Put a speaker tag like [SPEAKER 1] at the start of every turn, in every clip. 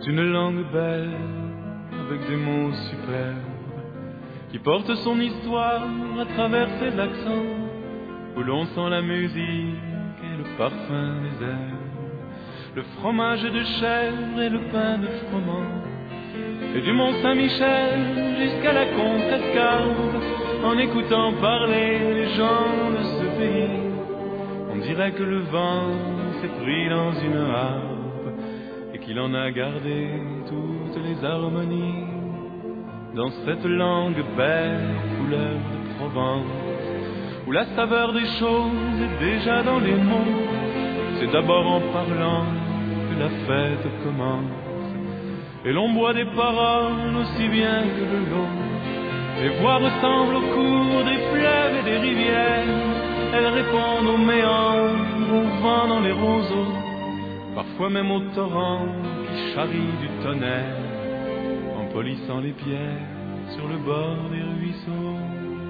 [SPEAKER 1] une langue belle, avec des mots superbes, qui porte son histoire à travers ses accents, où l'on sent la musique et le parfum des herbes, le fromage de chèvre et le pain de froment, et du Mont Saint-Michel jusqu'à la Contrescarpe. En écoutant parler les gens de ce pays, on dirait que le vent s'est pris dans une harpe et qu'il en a gardé toutes les harmonies. Dans cette langue belle, couleur de Provence, où la saveur des choses est déjà dans les mots, c'est d'abord en parlant que la fête commence, et l'on boit des paroles aussi bien que de l'eau. Les voix ressemblent au cours des fleuves et des rivières, elles répondent aux méandres, au vent dans les roseaux, parfois même au torrent qui charrie du tonnerre, en polissant les pierres sur le bord des ruisseaux.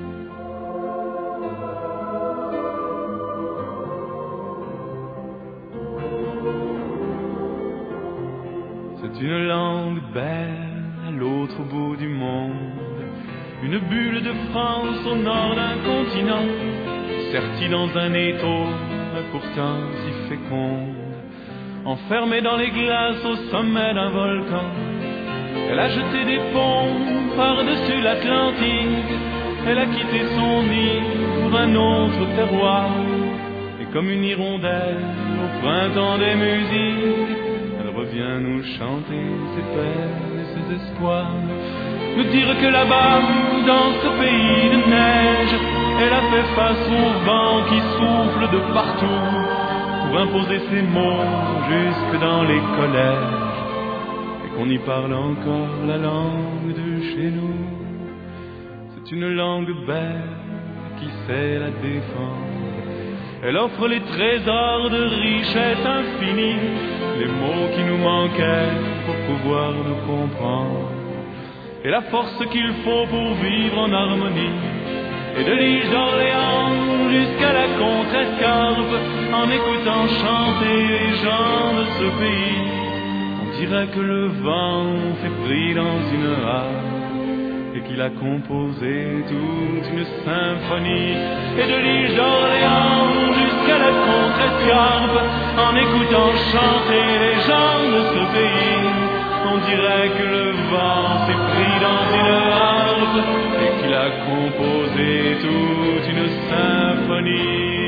[SPEAKER 1] C'est une langue belle à l'autre bout du monde, une bulle de France au nord d'un continent, sertie dans un étau, mais pourtant si féconde, enfermée dans les glaces au sommet d'un volcan. Elle a jeté des ponts par-dessus l'Atlantique, elle a quitté son nid pour un autre terroir, et comme une hirondelle au printemps des musiques, elle revient nous chanter ses peines et ses espoirs, nous dire que là-bas, dans ce pays de neige, elle a fait face au vent qui souffle de partout, pour imposer ses mots jusque dans les collèges, et qu'on y parle encore la langue de chez nous. C'est une langue belle qui sait la défendre, elle offre les trésors de richesse infinie, les mots qui nous manquaient pour pouvoir nous comprendre, et la force qu'il faut pour vivre en harmonie. Et de l'île d'Orléans jusqu'à la Contrescarpe, en écoutant chanter les gens de ce pays, on dirait que le vent s'est pris dans une harpe et qu'il a composé toute une symphonie. Et de l'île d'Orléans jusqu'à la Contrescarpe, en écoutant chanter les gens de ce pays, on dirait que le vent s'est pris dans une harpe et qu'il a composé toute une symphonie.